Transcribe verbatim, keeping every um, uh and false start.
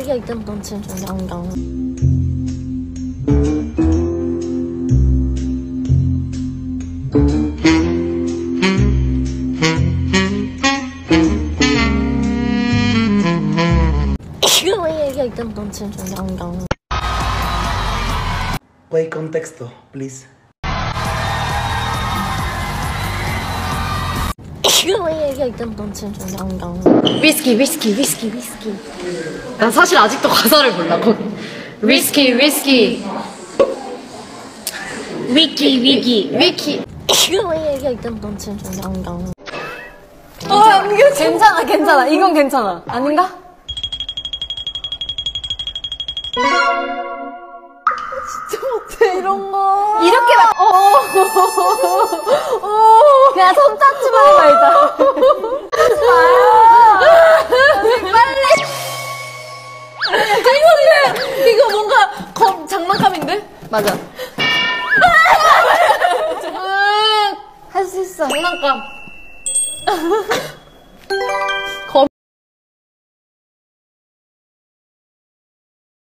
我也跟不懂青春阳刚。 我也跟不懂青春阳刚。 Play contexto, please. 我也跟不懂青春阳刚。 위스키 위스키 위스키 위스키. 난 사실 아직도 가사를 몰라. 위스키 위스키. 위키 위기 위키. 我也跟不懂青春阳刚。 어, 이거 괜찮아 괜찮아. 이건 괜찮아. 아닌가? 진짜 못해 이런 거. 이렇게 막 어. 어. 그냥 손 잡지 말고 일단. 하지 마요. 빨리. 이거는 이거 뭔가 검 장난감인데? 맞아. 할 수 있어. 장난감.